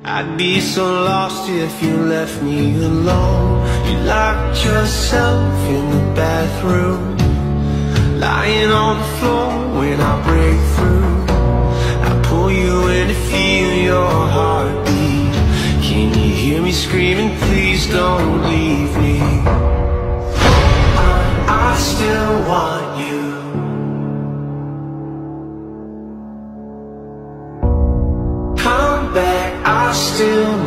I'd be so lost if you left me alone. You locked yourself in the bathroom, lying on the floor when I break through. I pull you in to feel your heartbeat. Can you hear me screaming, please don't leave me? I still want you. Come back, I still